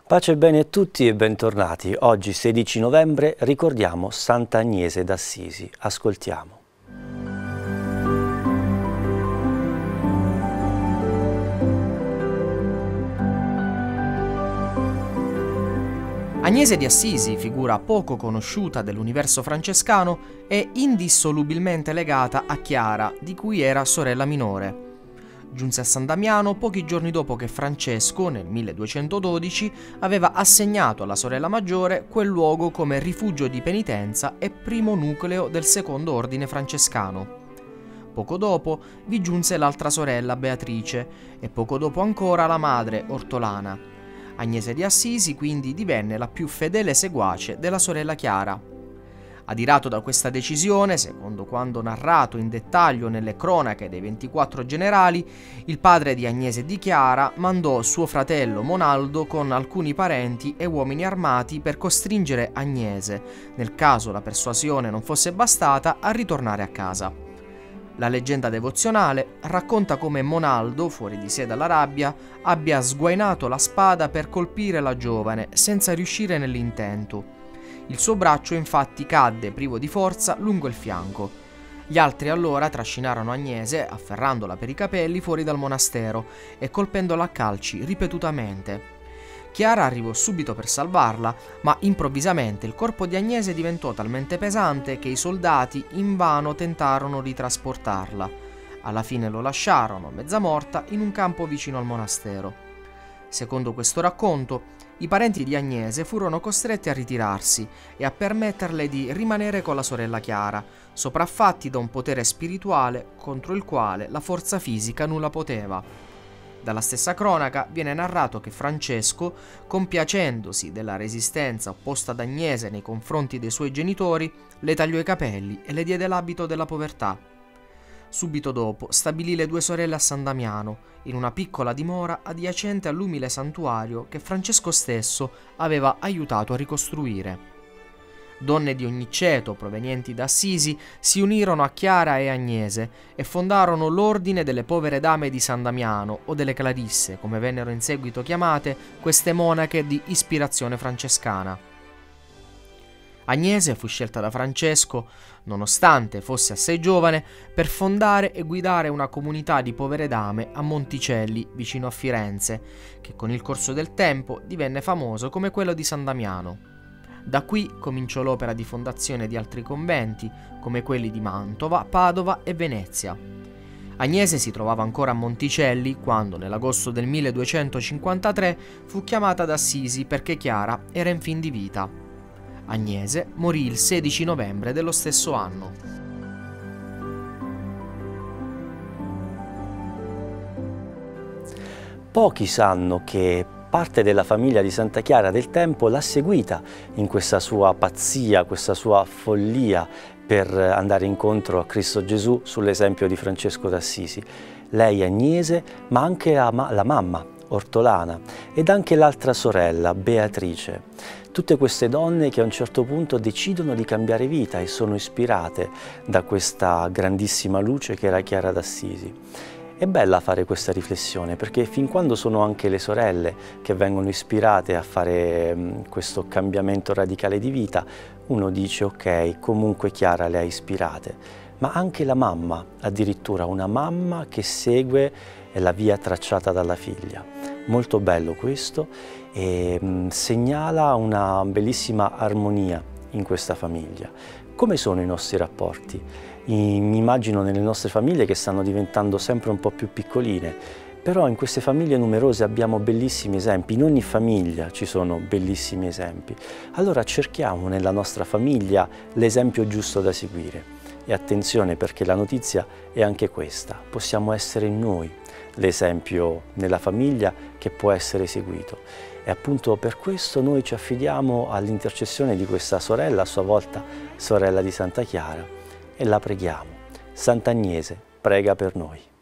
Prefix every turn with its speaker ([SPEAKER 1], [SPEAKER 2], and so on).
[SPEAKER 1] Pace e bene a tutti e bentornati. Oggi 16 novembre ricordiamo Sant'Agnese d'Assisi. Ascoltiamo.
[SPEAKER 2] Agnese di Assisi, figura poco conosciuta dell'universo francescano, è indissolubilmente legata a Chiara, di cui era sorella minore. Giunse a San Damiano pochi giorni dopo che Francesco, nel 1212, aveva assegnato alla sorella maggiore quel luogo come rifugio di penitenza e primo nucleo del secondo ordine francescano. Poco dopo vi giunse l'altra sorella Beatrice e poco dopo ancora la madre Ortolana. Agnese di Assisi quindi divenne la più fedele seguace della sorella Chiara. Adirato da questa decisione, secondo quanto narrato in dettaglio nelle cronache dei 24 generali, il padre di Agnese e di Chiara mandò suo fratello Monaldo con alcuni parenti e uomini armati per costringere Agnese, nel caso la persuasione non fosse bastata, a ritornare a casa. La leggenda devozionale racconta come Monaldo, fuori di sé dalla rabbia, abbia sguainato la spada per colpire la giovane senza riuscire nell'intento. Il suo braccio infatti cadde privo di forza lungo il fianco. Gli altri allora trascinarono Agnese, afferrandola per i capelli fuori dal monastero e colpendola a calci ripetutamente. Chiara arrivò subito per salvarla, ma improvvisamente il corpo di Agnese diventò talmente pesante che i soldati invano tentarono di trasportarla. Alla fine lo lasciarono, mezza morta, in un campo vicino al monastero. Secondo questo racconto, i parenti di Agnese furono costretti a ritirarsi e a permetterle di rimanere con la sorella Chiara, sopraffatti da un potere spirituale contro il quale la forza fisica nulla poteva. Dalla stessa cronaca viene narrato che Francesco, compiacendosi della resistenza opposta ad Agnese nei confronti dei suoi genitori, le tagliò i capelli e le diede l'abito della povertà. Subito dopo stabilì le due sorelle a San Damiano, in una piccola dimora adiacente all'umile santuario che Francesco stesso aveva aiutato a ricostruire. Donne di ogni ceto provenienti da Assisi si unirono a Chiara e Agnese e fondarono l'Ordine delle Povere Dame di San Damiano, o delle Clarisse, come vennero in seguito chiamate queste monache di ispirazione francescana. Agnese fu scelta da Francesco, nonostante fosse assai giovane, per fondare e guidare una comunità di povere dame a Monticelli, vicino a Firenze, che con il corso del tempo divenne famoso come quello di San Damiano. Da qui cominciò l'opera di fondazione di altri conventi, come quelli di Mantova, Padova e Venezia. Agnese si trovava ancora a Monticelli quando, nell'agosto del 1253, fu chiamata ad Assisi perché Chiara era in fin di vita. Agnese morì il 16 novembre dello stesso anno.
[SPEAKER 1] Pochi sanno che parte della famiglia di Santa Chiara del tempo l'ha seguita in questa sua pazzia, questa sua follia per andare incontro a Cristo Gesù sull'esempio di Francesco d'Assisi. Lei Agnese, ma anche la mamma Ortolana ed anche l'altra sorella Beatrice. Tutte queste donne che a un certo punto decidono di cambiare vita e sono ispirate da questa grandissima luce che era Chiara d'Assisi. È bella fare questa riflessione perché fin quando sono anche le sorelle che vengono ispirate a fare questo cambiamento radicale di vita, uno dice ok, comunque Chiara le ha ispirate, ma anche la mamma, addirittura una mamma che segue la via tracciata dalla figlia. Molto bello questo e segnala una bellissima armonia in questa famiglia. Come sono i nostri rapporti? Mi immagino nelle nostre famiglie che stanno diventando sempre un po' più piccoline, però in queste famiglie numerose abbiamo bellissimi esempi, in ogni famiglia ci sono bellissimi esempi. Allora cerchiamo nella nostra famiglia l'esempio giusto da seguire. E attenzione perché la notizia è anche questa, possiamo essere noi l'esempio nella famiglia che può essere seguito. E appunto per questo noi ci affidiamo all'intercessione di questa sorella, a sua volta sorella di Santa Chiara, e la preghiamo. Sant'Agnese, prega per noi.